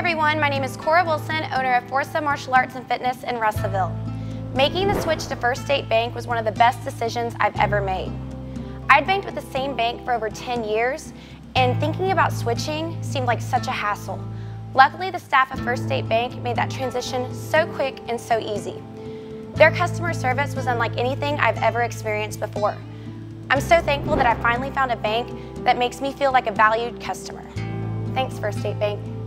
everyone, my name is Cora Wilson, owner of Forca Martial Arts and Fitness in Russellville. Making the switch to First State Bank was one of the best decisions I've ever made. I'd banked with the same bank for over 10 years, and thinking about switching seemed like such a hassle. Luckily, the staff of First State Bank made that transition so quick and so easy. Their customer service was unlike anything I've ever experienced before. I'm so thankful that I finally found a bank that makes me feel like a valued customer. Thanks, First State Bank.